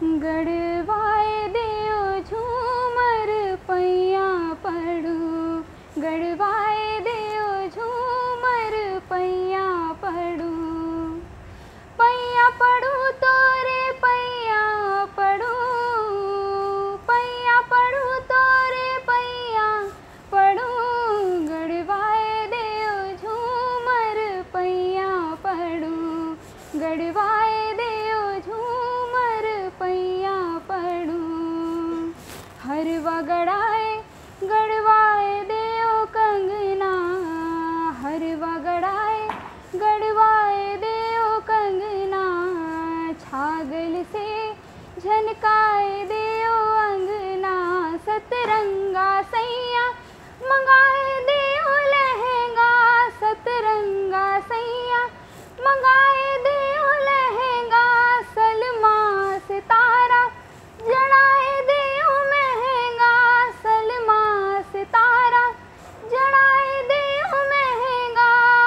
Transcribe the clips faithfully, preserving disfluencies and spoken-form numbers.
गढ़वाए देओ झूमर पैया पड़ू, गढ़वाए देओ झूमर पैया पड़ू, पैया पड़ू तोरे पैया पड़ू, पैया पड़ू तोरे पैया पड़ू, गढ़वाए देओ झूमर पैया पड़ू, गढ़वाए देओ झूमर पैया पड़ू। हरवा गड़ाए गढ़वाए देओ कंगना, हरवा गड़ाए गढ़वाए देओ कंगना, छागल से झनकाए देओ अंगना, सतरंगा सैया मंगाए देओ लहंगा, सतरंगा सैया मंगाए देओ लहंगा, सलमा सितारा जड़ाए देओ महंगा, सलमा सितारा जड़ाए देओ महंगा,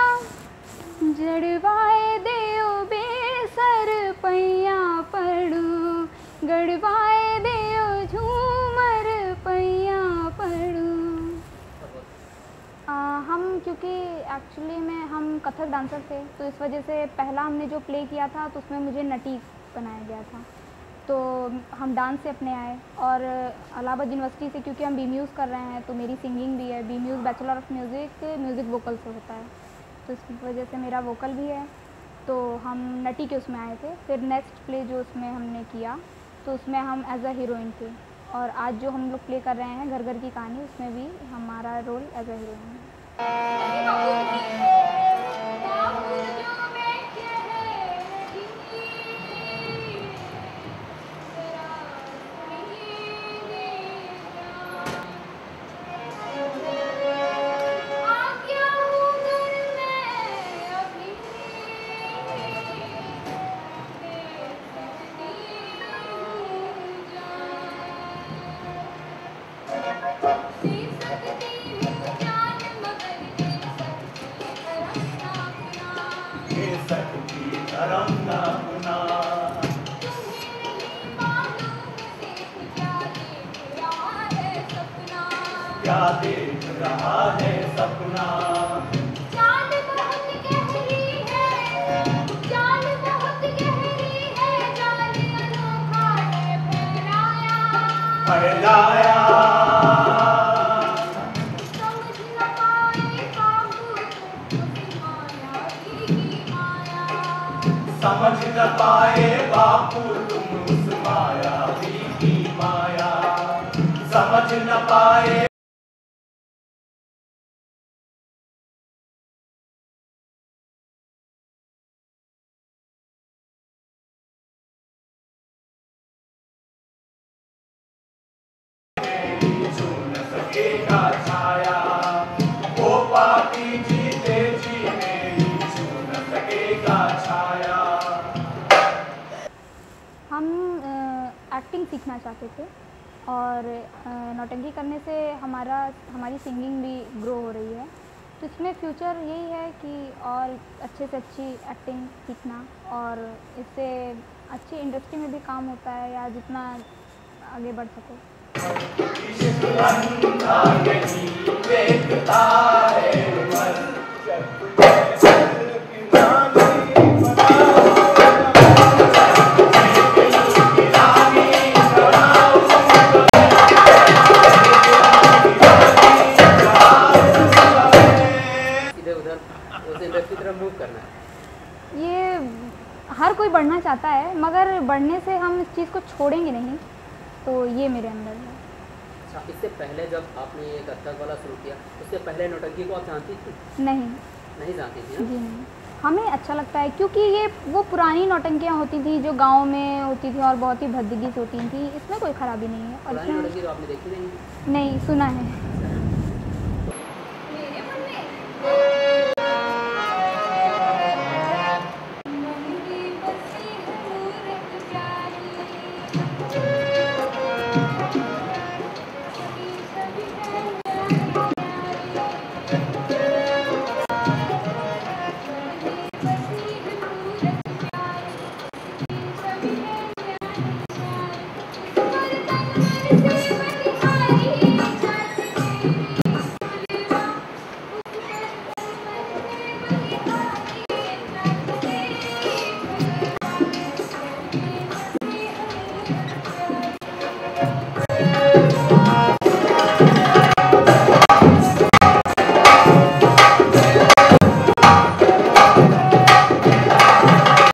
जड़वाए देओ बेसर पैया पड़ू, गढ़वाए देओ झूमर पैया पड़ू। आ, हम क्योंकि एक्चुअली में हम कथक डांसर थे, तो इस वजह से पहला हमने जो प्ले किया था तो उसमें मुझे नटी बनाया गया था। तो हम डांस से अपने आए और इलाहाबाद यूनिवर्सिटी से क्योंकि हम बी म्यूज़ कर रहे हैं तो मेरी सिंगिंग भी है, B Mus bachelor of music music vocal से होता है, तो इस वजह से मेरा वोकल भी है। तो हम नटी के उसमें आए थे। फिर नेक्स्ट प्ले जो उसमें हमने किया तो उसमें हम एज अ हीरोइन थे, और आज जो हम लोग प्ले कर रहे हैं घर घर की कहानी, उसमें भी हमारा रोल एज अ हीरोइन है। क्या देख रहा है सपना, चाल बहुत गहरी है, चाल बहुत गहरी है, जाल अनोखा है फैलाया, फैलाया, समझ न पाए काबू तुम माया की माया, समझ न पाए बापू तुम उस माया की माया, समझ न पाए। सकेगा छाया वो पापी जीते जी में छू न सकेगा छाया। हम एक्टिंग सीखना चाहते थे और नौटंकी करने से हमारा हमारी सिंगिंग भी ग्रो हो रही है, तो इसमें फ्यूचर यही है कि और अच्छे से अच्छी एक्टिंग सीखना, और इससे अच्छी इंडस्ट्री में भी काम होता है या जितना आगे बढ़ सको। देखता है इंडस्ट्री तरफ मूव करना है। ये हर कोई बढ़ना चाहता है, मगर बढ़ने से हम इस चीज़ को छोड़ेंगे नहीं, तो ये मेरे अंदर है। अच्छा, इससे पहले जब आपने ये कथक वाला शुरू किया, उससे पहले नौटंकी को आप जानती थी? नहीं नहीं जानती थी? जी नहीं, हमें अच्छा लगता है क्योंकि ये वो पुरानी नौटंकियाँ होती थी जो गांव में होती थी और बहुत ही भद्दगी से होती थी, इसमें कोई ख़राबी नहीं है। और पुरानी नौटंकी तो आपने देखी नहीं? नहीं, सुना है।